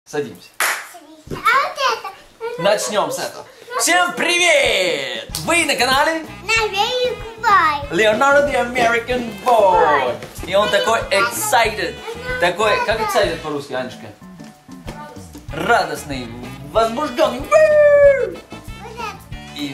Садимся. Начнем с этого. Всем привет! Вы на канале Leonardo the American Boy. И он такой excited. Такой, как excited по-русски, Анечка? Радостный, возбужденный. И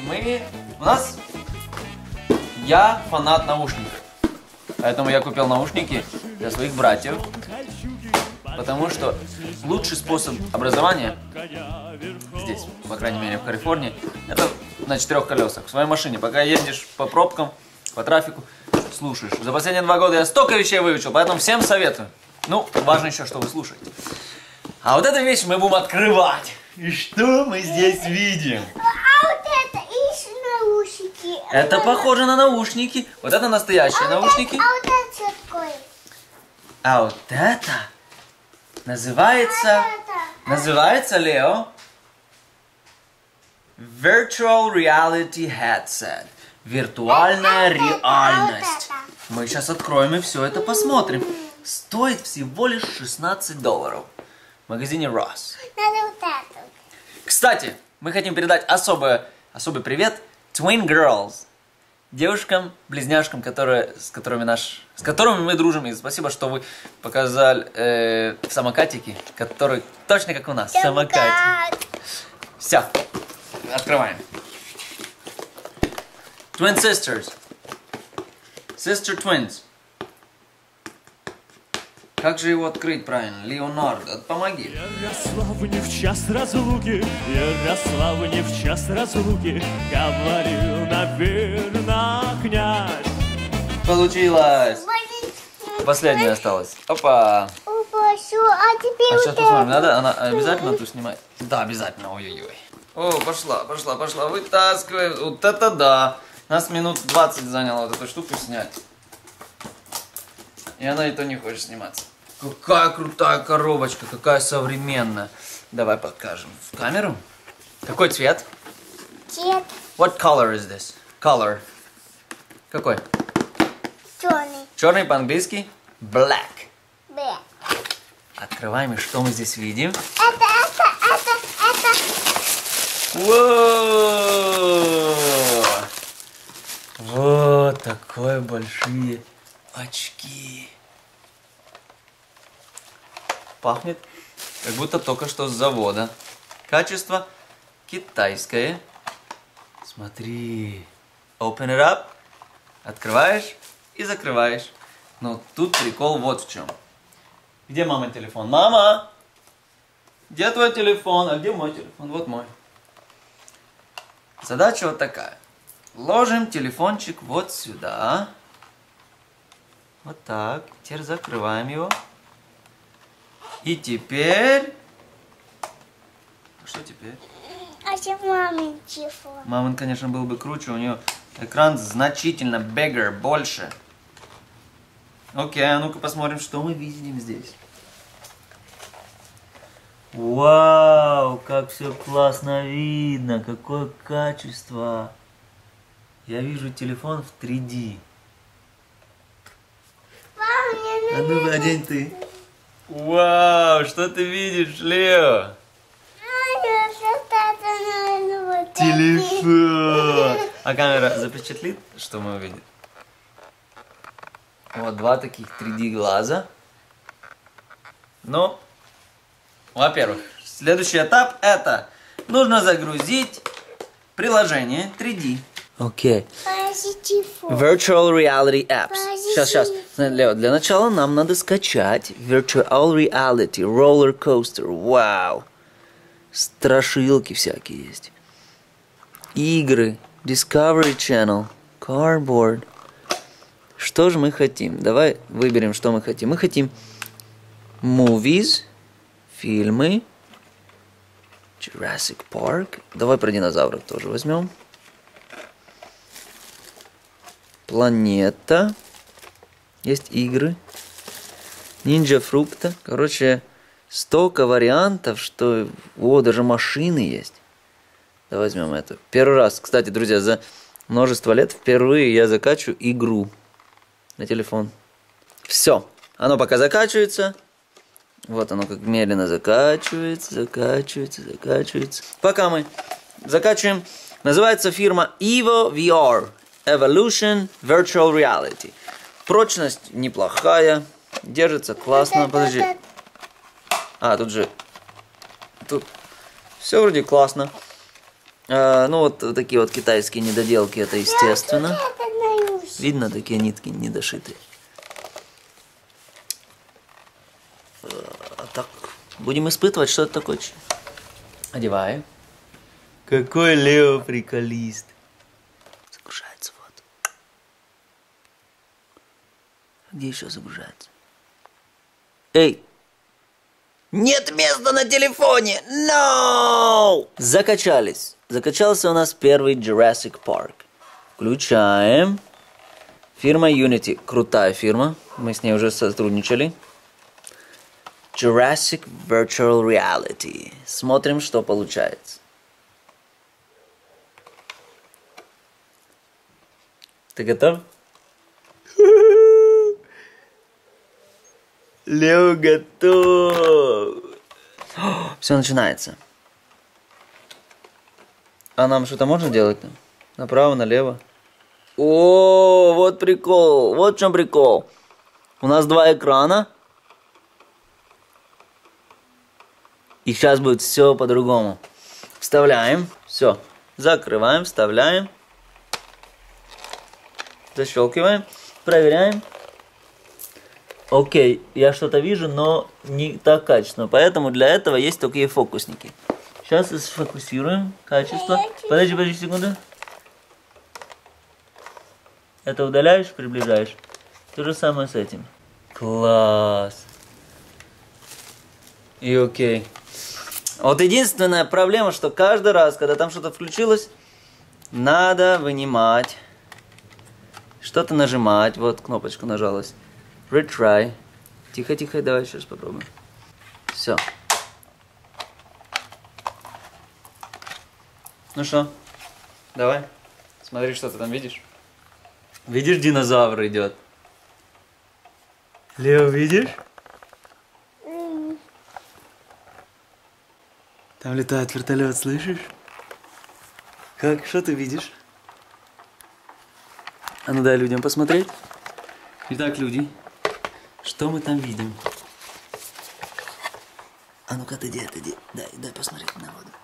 я фанат наушников. Поэтому я купил наушники для своих братьев. Потому что лучший способ образования здесь, по крайней мере в Калифорнии, это на 4 колесах. В своей машине, пока ездишь по пробкам, по трафику, слушаешь. За последние 2 года я столько вещей выучил, поэтому всем советую. Ну, важно еще, что вы слушаете. А вот эту вещь мы будем открывать. И что мы здесь видим? А вот это из наушники. Это похоже на наушники. Вот это настоящие наушники. А вот это что такое? А вот это называется, Лео, Virtual Reality Headset. Виртуальная реальность. Мы сейчас откроем и все это посмотрим. Стоит всего лишь $16 в магазине Ross. Надо вот это. Кстати, мы хотим передать особый привет Twin Girls. Девушкам-близняшкам, с которыми мы дружим. И спасибо, что вы показали самокатики, которые точно как у нас. Самокатик. Все, открываем. Twin Sisters. Sister Twins. Как же его открыть правильно? Леонардо, помоги. Ярославне в час разлуки, Ярославне в час разлуки, говорил, наверно, князь. Получилось. Последняя осталась. Опа. Опа, все, а теперь А вот сейчас посмотрим, это. надо? Она обязательно тут снимать? Да, обязательно. Ой-ой-ой. О, пошла. Вытаскивай. Вот это да. Нас минут 20 заняло вот эту штуку снять. И она и то не хочет сниматься. Какая крутая коробочка, какая современная. Давай покажем в камеру. Какой цвет? Цвет What color is this? Color. Какой? черный. Черный по-английски? Black. Б. Открываем, и что мы здесь видим? Это. Воу! Вот такие большие очки. Пахнет, как будто только что с завода. Качество китайское. Смотри. Open it up. Открываешь и закрываешь. Но тут прикол вот в чем. Где мамин телефон? Мама! Где твой телефон? А где мой телефон? Вот мой. Задача вот такая. Ложим телефончик вот сюда. Вот так. Теперь закрываем его. И теперь... Что теперь? А что мамин телефон? Мамин, конечно, был бы круче. У нее экран значительно bigger, больше. Окей, а ну-ка посмотрим, что мы видим здесь. Вау, как все классно видно. Какое качество. Я вижу телефон в 3D. А ну, одень ты. Вау, что ты видишь, Лео? Телефон. А камера запечатлит, что мы увидим? Вот 2 таких 3D глаза. Ну, во-первых, следующий этап это нужно загрузить приложение 3D. Окей. Virtual Reality Apps. Сейчас. Лео, для начала нам надо скачать Virtual Reality Roller Coaster. Вау. Страшилки всякие есть. Игры. Discovery Channel. Cardboard. Что же мы хотим? Давай выберем, что мы хотим. Мы хотим movies. Фильмы. Jurassic Park. Давай про динозавров тоже возьмем. Планета. Есть игры. Ninja Fructa. Короче, столько вариантов, что... О, даже машины есть. Давай возьмем это. Первый раз, кстати, друзья, за множество лет впервые я закачиваю игру на телефон. Все. Оно пока закачивается. Вот оно как медленно закачивается. Пока мы закачиваем. Называется фирма Evo VR. Evolution Virtual Reality. Прочность неплохая. Держится классно. Подожди. Тут все вроде классно. Ну вот такие вот китайские недоделки, это естественно. Видно, такие нитки недошитые. Так, будем испытывать, что это такое. Одеваем. Какой Лео приколист. Загружается вот. Где еще загружается? Эй! Нет места на телефоне! No! Закачались. Закачался у нас первый Jurassic Park. Включаем. Фирма Unity. Крутая фирма. Мы с ней уже сотрудничали. Jurassic Virtual Reality. Смотрим, что получается. Ты готов? Лео готов. Все начинается. А нам что-то можно делать? Направо, налево? О, вот прикол. Вот в чем прикол. У нас два экрана. И сейчас будет все по-другому. Вставляем. Все. Закрываем, вставляем. Защелкиваем. Проверяем. Окей, я что-то вижу, но не так качественно. Поэтому для этого есть такие фокусники. Сейчас сфокусируем качество. Подожди секунду. Это удаляешь, приближаешь. То же самое с этим. Класс. И окей. Вот единственная проблема, что каждый раз, когда там что-то включилось, надо вынимать. Что-то нажимать. Вот кнопочка нажалась. Retry. Тихо, давай еще раз попробуем. Все. Ну что? Давай. Смотри, что ты там видишь. Видишь, динозавр идет? Лео, видишь? Там летает вертолет, слышишь? Как? Что ты видишь? А ну дай людям посмотреть. Итак, люди, что мы там видим? А ну-ка, отойди. Дай посмотреть на воду.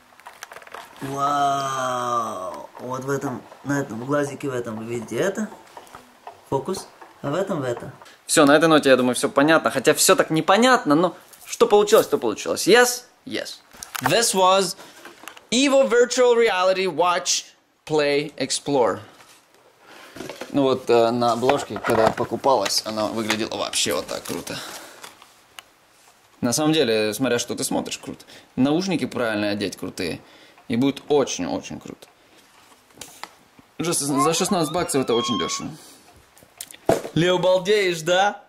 Вау! Вот в этом, на этом глазике, в этом вы видите это. Фокус. А в этом это. Все, на этой ноте, я думаю, все понятно. Хотя все так непонятно, но что получилось, то получилось. Yes? Yes. This was Evo Virtual Reality Watch, Play, Explore. Ну вот на обложке, когда покупалась, она выглядела вообще вот так круто. На самом деле, смотря что ты смотришь, круто. Наушники правильно одеть крутые. И будет очень-очень круто. За 16 баксов это очень дешево. Лео, балдеешь, да?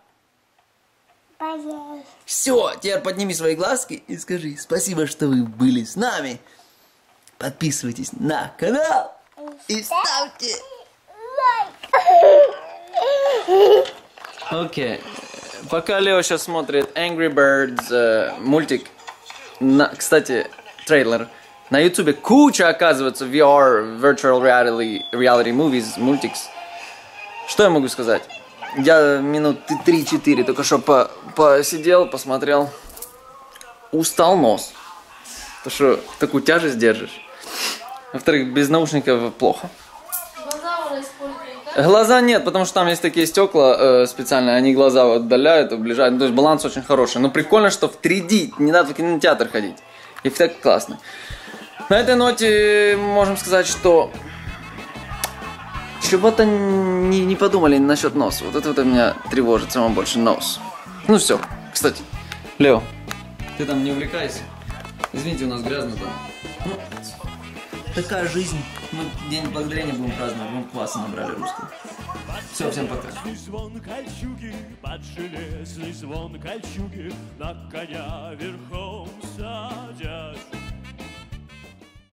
Все, теперь подними свои глазки и скажи спасибо, что вы были с нами. Подписывайтесь на канал и ставьте Окей. Пока Лео сейчас смотрит Angry Birds мультик, кстати, трейлер, на ютубе куча, оказывается, VR, Virtual Reality Movies, мультикс. Что я могу сказать? Я минут 3-4 только что посидел, посмотрел. Устал нос. Потому что такую тяжесть держишь. Во-вторых, без наушников плохо. Глаза нет, потому что там есть такие стекла специальные, они глаза отдаляют, приближают, то есть баланс очень хороший. Но прикольно, что в 3D, не надо в кинотеатр ходить. Эффект классный. На этой ноте можем сказать, что чего-то не подумали насчет носа. Вот это вот меня тревожит самое больше, нос. Ну все, кстати, Лео, ты там не увлекайся. Извините, у нас грязно там. Ну, такая жизнь. Мы День Благодарения будем праздновать, мы классно набрали русского. Все, всем пока. Звон кольчуги, под железный звон кольчуги, на коня верхом садясь.